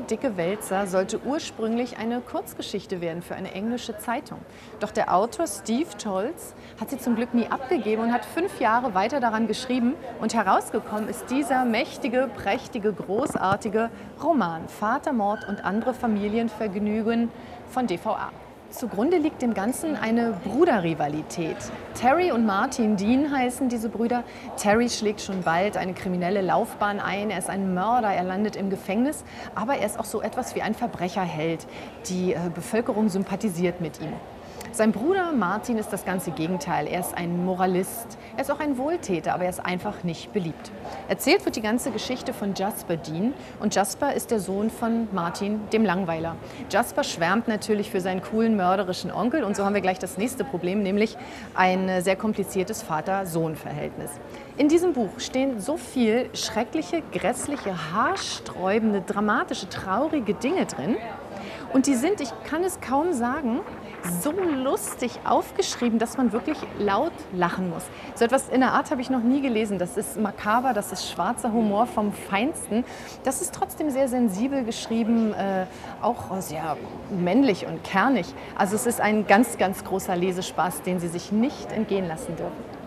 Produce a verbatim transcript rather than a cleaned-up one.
dicke Wälzer sollte ursprünglich eine Kurzgeschichte werden für eine englische Zeitung. Doch der Autor Steve Tolz hat sie zum Glück nie abgegeben und hat fünf Jahre weiter daran geschrieben. Und herausgekommen ist dieser mächtige, prächtige, großartige Roman Vatermord und andere Familienvergnügen von D V A. Zugrunde liegt dem Ganzen eine Bruderrivalität. Terry und Martin Dean heißen diese Brüder. Terry schlägt schon bald eine kriminelle Laufbahn ein. Er ist ein Mörder, er landet im Gefängnis. Aber er ist auch so etwas wie ein Verbrecherheld. Die äh, Bevölkerung sympathisiert mit ihm. Sein Bruder Martin ist das ganze Gegenteil. Er ist ein Moralist, er ist auch ein Wohltäter, aber er ist einfach nicht beliebt. Erzählt wird die ganze Geschichte von Jasper Dean und Jasper ist der Sohn von Martin, dem Langweiler. Jasper schwärmt natürlich für seinen coolen, mörderischen Onkel und so haben wir gleich das nächste Problem, nämlich ein sehr kompliziertes Vater-Sohn-Verhältnis. In diesem Buch stehen so viel schreckliche, grässliche, haarsträubende, dramatische, traurige Dinge drin. Und die sind, ich kann es kaum sagen, so lustig aufgeschrieben, dass man wirklich laut lachen muss. So etwas in der Art habe ich noch nie gelesen. Das ist makaber, das ist schwarzer Humor vom Feinsten. Das ist trotzdem sehr sensibel geschrieben, äh, auch sehr männlich und kernig. Also es ist ein ganz, ganz großer Lesespaß, den Sie sich nicht entgehen lassen dürfen.